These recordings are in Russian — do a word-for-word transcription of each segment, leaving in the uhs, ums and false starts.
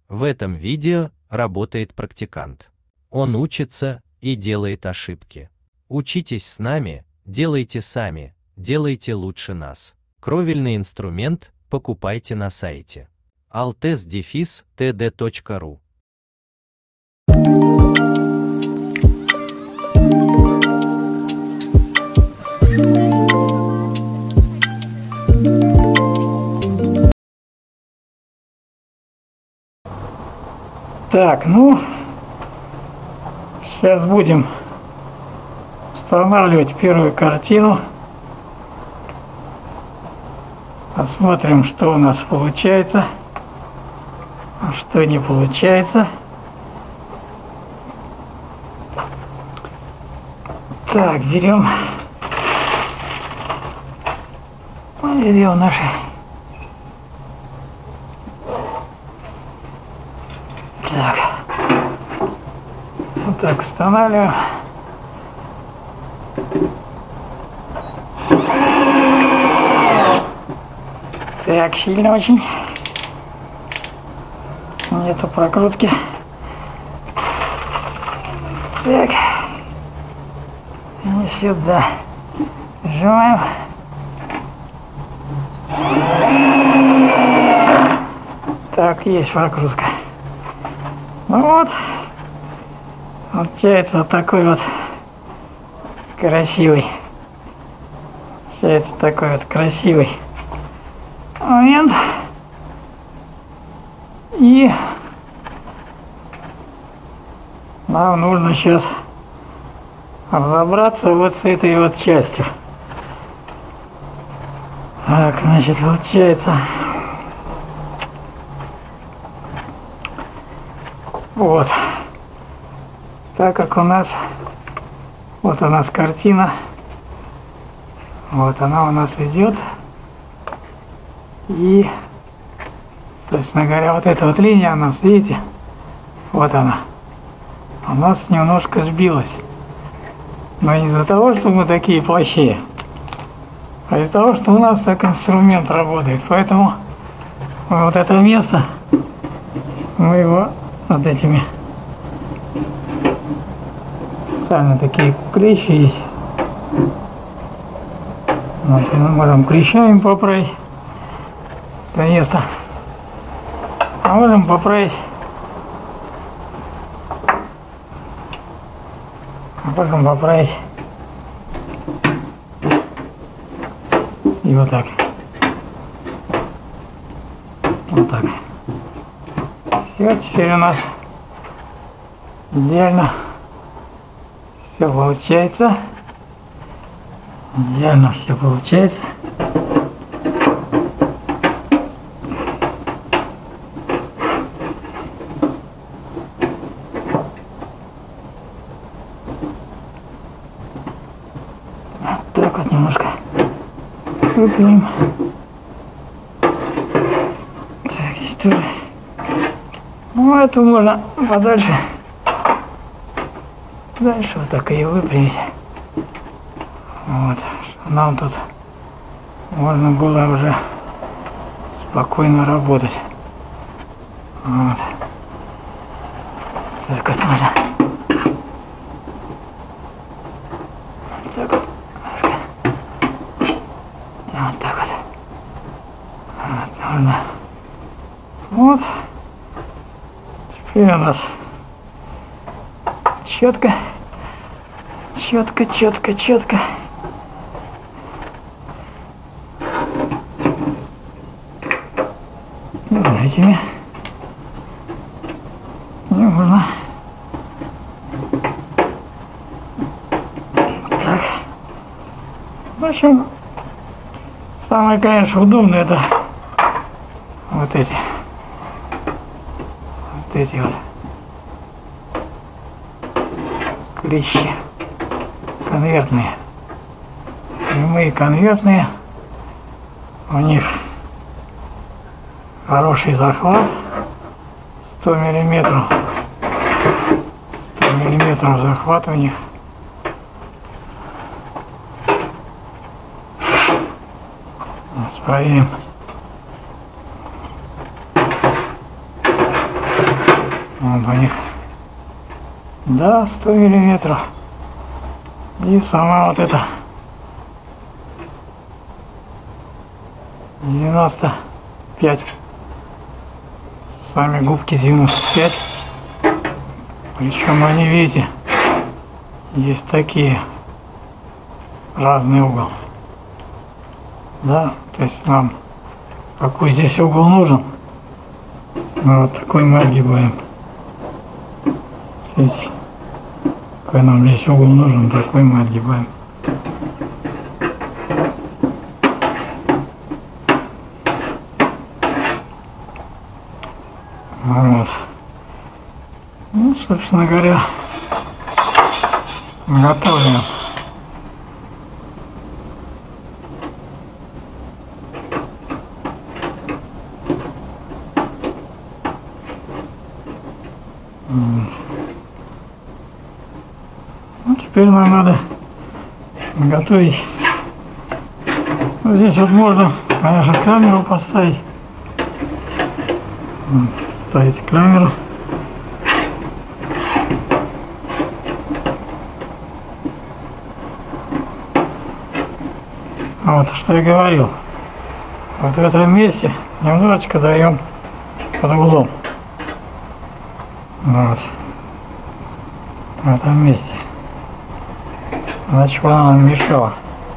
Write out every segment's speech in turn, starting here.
В этом видео работает практикант. Он учится и делает ошибки. Учитесь с нами, делайте сами, делайте лучше нас. Кровельный инструмент покупайте на сайте altes дефис тэ дэ точка ру. Так, ну, сейчас будем устанавливать первую картину. Посмотрим, что у нас получается, а что не получается. Так, берем, берем наши. Так, вот так устанавливаем. Так, сильно очень. Нету прокрутки. Так, и сюда сжимаем. Так, есть прокрутка. Ну вот, получается вот такой вот красивый, получается такой вот красивый момент. И нам нужно сейчас разобраться вот с этой вот частью. Так, значит, получается... Вот, так как у нас, вот у нас картина, вот она у нас идет, и, собственно говоря, вот эта вот линия у нас, видите, вот она, у нас немножко сбилась, но не из-за того, что мы такие плохие, а из-за того, что у нас так инструмент работает, поэтому вот это место, мы его... Вот этими специально такие клещи есть. Вот, мы можем клещами поправить это место. А можем поправить. Можем поправить. И вот так. Вот так. Все, теперь у нас идеально все получается. Идеально все получается. Вот так вот немножко выпрямим. Так, здесь тоже. Ну, эту можно подальше, дальше вот так и выпрямить. Вот, что нам тут можно было уже спокойно работать. Вот. Так вот можно. Так вот. Вот так вот. Вот, можно. Вот. Теперь у нас четко, четко, четко, четко. Этими не можно. Так. В общем, самое, конечно, удобное это вот эти. Вот эти вот клещи конвертные, прямые конвертные, у них хороший захват, сто миллиметров, сто миллиметров захват у них. Проверим. Вот у них. Да, сто миллиметров. И сама вот эта девяносто пять. Сами губки девяносто пять. Причем они, видите, есть такие, разный угол. Да, то есть нам какой здесь угол нужен, мы вот такой мы отгибаем. Видите, какой нам здесь угол нужен, такой мы отгибаем. Вот. Ну, собственно говоря, готовим. Ну, теперь нам надо готовить. Ну, здесь вот можно, конечно, камеру поставить. Ставите камеру. Вот, что я говорил. Вот в этом месте немножечко даем под углом. Вот. В этом месте. Иначе она нам мешала.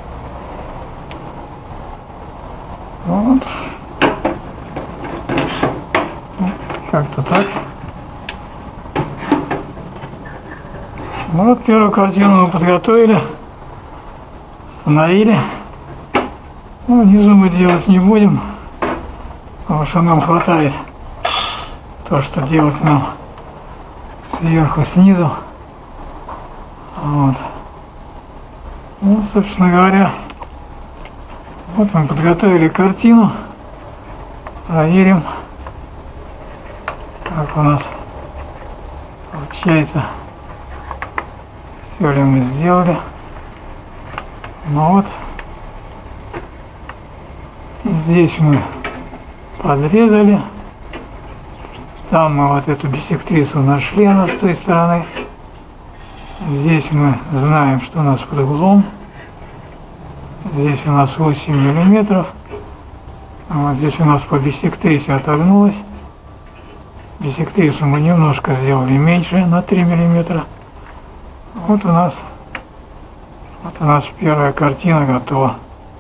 Вот. Как-то так. Ну вот первую картину мы подготовили. Установили. Ну, внизу мы делать не будем, потому что нам хватает то, что делать нам сверху, снизу. Вот. Ну, собственно говоря, вот мы подготовили картину. Проверим, как у нас получается. Все ли мы сделали. Ну вот. Здесь мы подрезали. Там мы вот эту биссектрису нашли, она с той стороны. Здесь мы знаем, что у нас под углом. Здесь у нас восемь миллиметров. Вот здесь у нас по биссектрисе отогнулось. Биссектрису мы немножко сделали меньше, на три миллиметра. Вот у нас, вот у нас первая картина готова.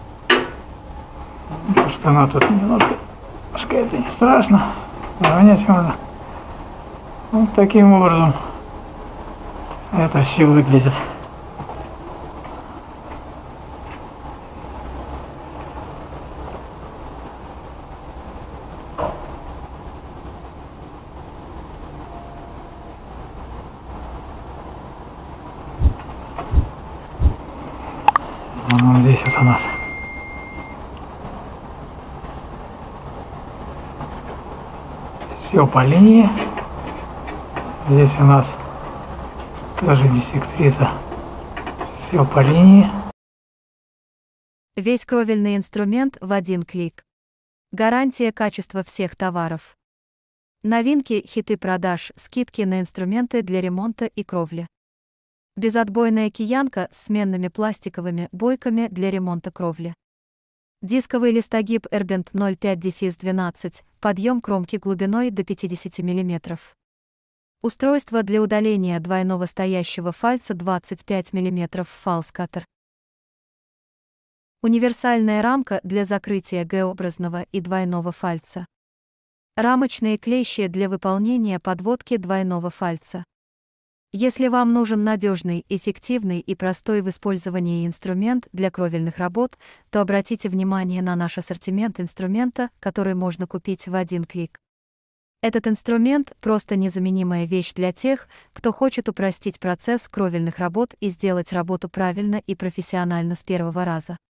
Что она тут немножко, немножко это не страшно, равнять можно. Вот таким образом это все выглядит. Вот здесь вот у нас. Все по линии. Здесь у нас тоже биссектриса. Все по линии. Весь кровельный инструмент в один клик. Гарантия качества всех товаров. Новинки, хиты продаж, скидки на инструменты для ремонта и кровли. Безотбойная киянка с сменными пластиковыми бойками для ремонта кровли. Дисковый листогиб Эрбент ноль пять двенадцать, подъем кромки глубиной до пятидесяти миллиметров. Устройство для удаления двойного стоящего фальца двадцать пять миллиметров фалс-каттер. Универсальная рамка для закрытия Г-образного и двойного фальца. Рамочные клещи для выполнения подводки двойного фальца. Если вам нужен надежный, эффективный и простой в использовании инструмент для кровельных работ, то обратите внимание на наш ассортимент инструмента, который можно купить в один клик. Этот инструмент – просто незаменимая вещь для тех, кто хочет упростить процесс кровельных работ и сделать работу правильно и профессионально с первого раза.